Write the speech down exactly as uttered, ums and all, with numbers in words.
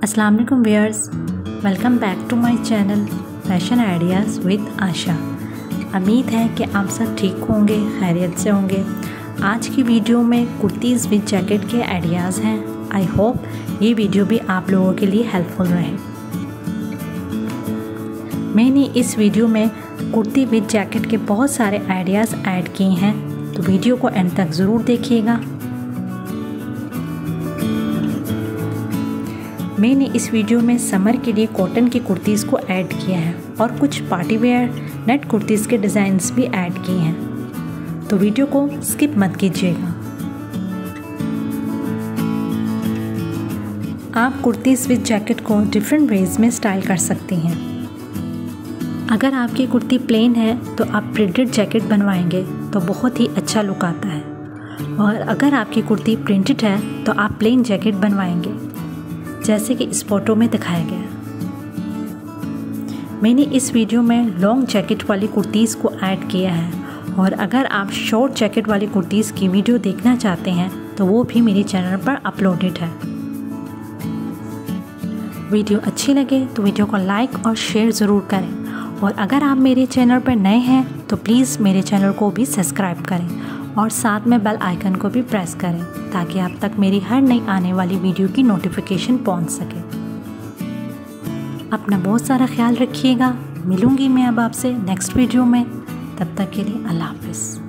अस्सलाम वालेकुम viewers, welcome back to my channel fashion ideas with Asha. उम्मीद है कि आप सब ठीक होंगे, खैरियत से होंगे। आज की वीडियो में कुर्तीज़ विद जैकेट के आइडियाज़ हैं। आई होप ये वीडियो भी आप लोगों के लिए हेल्पफुल रहे। मैंने इस वीडियो में कुर्ती विद जैकेट के बहुत सारे आइडियाज़ ऐड किए हैं, तो वीडियो को एंड तक ज़रूर देखिएगा। मैंने इस वीडियो में समर के लिए कॉटन की कुर्तीज़ को ऐड किया है और कुछ पार्टी वेयर नेट कुर्तीज़ के डिज़ाइंस भी ऐड किए हैं, तो वीडियो को स्किप मत कीजिएगा। आप कुर्तीज़ विद जैकेट को डिफरेंट वेज में स्टाइल कर सकती हैं। अगर आपकी कुर्ती प्लेन है तो आप प्रिंटेड जैकेट बनवाएंगे तो बहुत ही अच्छा लुक आता है, और अगर आपकी कुर्ती प्रिंटेड है तो आप प्लेन जैकेट बनवाएंगे जैसे कि इस फोटो में दिखाया गया। मैंने इस वीडियो में लॉन्ग जैकेट वाली कुर्तीज़ को ऐड किया है, और अगर आप शॉर्ट जैकेट वाली कुर्तीज़ की वीडियो देखना चाहते हैं तो वो भी मेरे चैनल पर अपलोडेड है। वीडियो अच्छी लगे तो वीडियो को लाइक और शेयर ज़रूर करें, और अगर आप मेरे चैनल पर नए हैं तो प्लीज़ मेरे चैनल को भी सब्सक्राइब करें और साथ में बेल आइकन को भी प्रेस करें ताकि आप तक मेरी हर नई आने वाली वीडियो की नोटिफिकेशन पहुंच सके। अपना बहुत सारा ख्याल रखिएगा। मिलूंगी मैं अब आपसे नेक्स्ट वीडियो में, तब तक के लिए अल्लाह हाफ़िज़।